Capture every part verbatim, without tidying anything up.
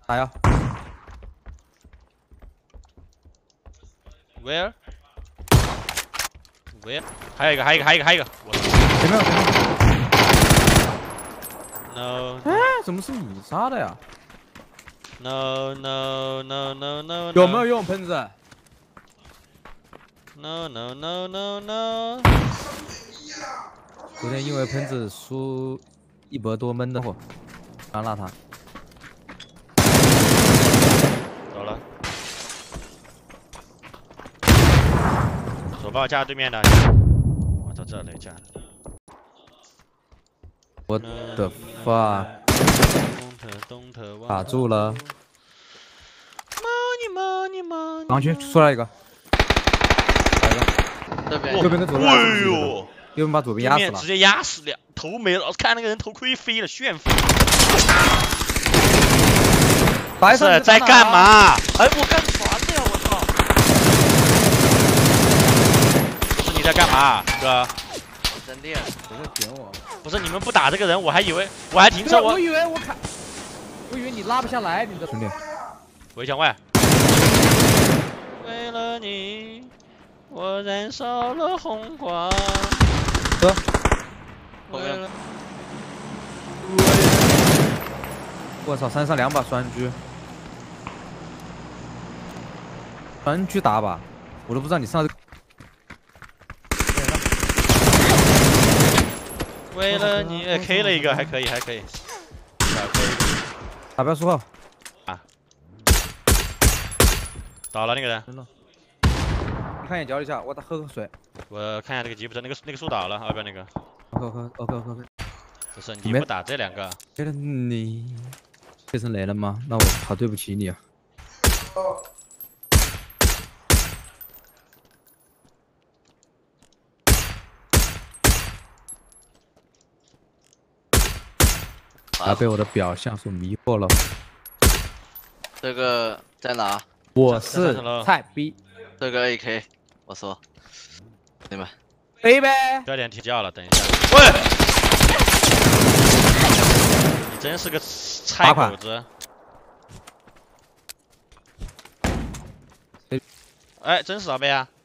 打药。 Where？ Where？ 还有一个，还有一个，还有一个，还有一个。我前面，前面。 No。 哎，怎么是你杀的呀 No no no no no。 有没有用喷子 ？No no no no no。 昨天因为喷子输一百多闷的货，刚拉他。 走了。手把我架对面的。我操，这雷架。 我的发卡住了。盲区出来一个，来一个。 这边右边跟左边。哎呦！右边把左边压死了。 直接压死了，头没了。看那个人头盔飞了，炫富。是在干嘛？ 哎，我干船的呀！我操！ 不是你在干嘛，哥？ 我真电， 谁在点我？ 不是你们不打这个人，我还以为我还停车，我我以为我卡，我以为你拉不下来，你这兄弟。 围墙外。为了你，我燃烧了红花。 哥。 后面。 我操，山上两把双狙。双狙打靶，我都不知道你上。 为了你，呃 ，K 了一个，还可以，还可以，打可以。 打标速号。 啊！倒了那个人。 真的。你看眼角一下，我得喝口水。 我看一下这个吉普车，那个那个树倒了，二边那个。 OK OK OK OK OK。 不是你不打这两个。 为了你，变成雷了吗？那我好对不起你啊。他被我的表象所迷惑了。 这个在哪？ 我是菜逼。 这个 A K， 我说，你们。 飞呗。 不要点提叫了，等一下。喂！你真是个菜狗子。哎，真是宝贝啊！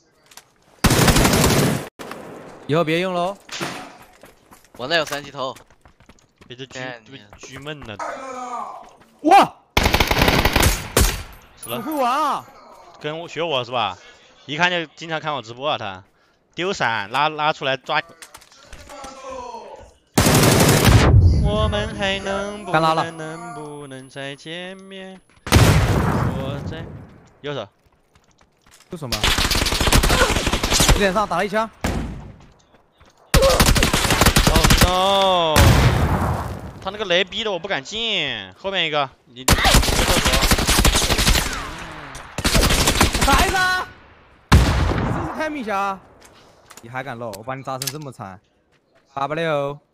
以后别用喽。 我那有三级头。 别这狙这狙闷了！ 哇！ 死了！ 会玩啊！ 跟我学我是吧？一看就经常看我直播啊，他丢闪拉拉出来抓。我们还能不能能不能再见面？我在右手。 右手吗？脸上打了一枪。 Oh no！ 他那个雷逼的我不敢进，后面一个，你别孩子，你真是太明显啊！你还敢露？我把你扎成这么惨，八八六。